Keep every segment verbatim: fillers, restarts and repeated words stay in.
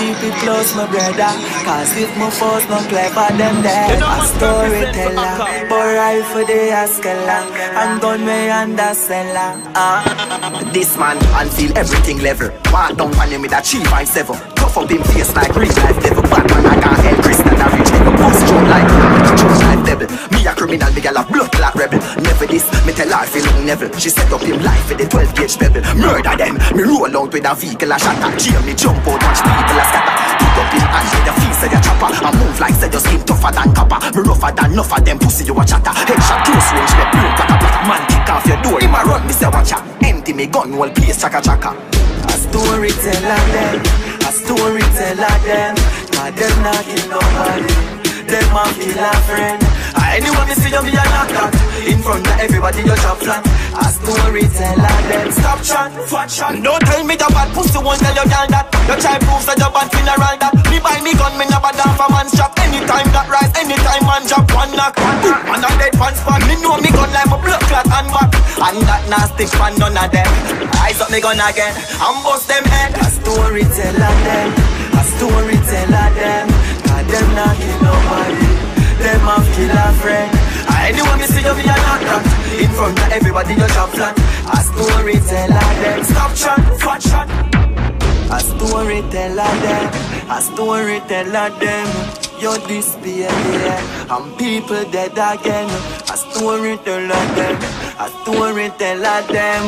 keep it close, my brother. Cause if my force not clever, them there. A storyteller, but rifle they ask a long. I'm gun me and a seller. uh. This man and feel everything level. Walk down on him with a three five seven. Tough up him face like real life devil. Batman I can't help Chris and I reach him. Bust jump like jump like devil. Me a criminal, me gal a blood clot rebel. Never this, me tell her feel Neville. She set up him life with the twelve gauge pebble. Murder them, me roll out with a vehicle a shatter. Cheer me jump out, watch people a scatter. Pick up him and with the face of your chopper. I move like say your skin tougher than copper. Me rougher than enough of them pussy you a chatter. Headshot close range, me blow plata plata. Man kick off your door, him a run, me say watch out. Empty me gun, whole place chaka chaka. A storyteller them, a storyteller them. Cause them not kill nobody, them a kill a friend. Anyone me see you, me a knock that. In front of everybody you drop flat. A storyteller them. Stop chat, fat chat. Don't tell me your bad pussy won't tell you girl that. You try prove that your bad funeral that. Me buy me gun, me never down for man's shop. Anytime that rise, anytime man drop one knock. Boom, man a dead fan spot. Me know me gun like my blood clot and back. And that nasty fan none of them. Rise up me gun again and bust them head. A storyteller them, a storyteller them. Cause them not kill nobody, them have kill a friend. Anyone me see you, me a knock that. In front of everybody you drop flat. A storyteller them. Stop chat, fat chat. A storyteller them, a storyteller them. You disappear here, and people dead again. A storyteller them, a storyteller them.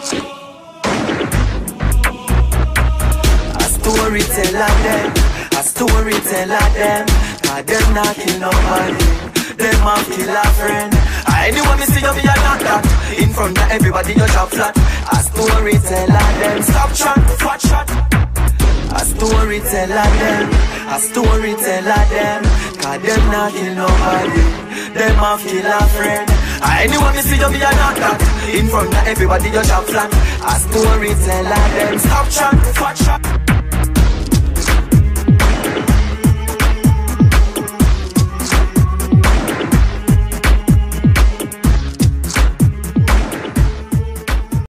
A storyteller them, a storyteller them. Cause them not kill nobody, them a kill a friend. Anyone me see you, me a knock that. In front of everybody you drop flat. A storyteller them. Stop chat, fat chat. A storyteller them, a storyteller them. Cause them not kill nobody, them a kill a friend. Anyone me see you, me a knock that. In front of everybody you drop flat. A storyteller them. Stop chat, fat chat.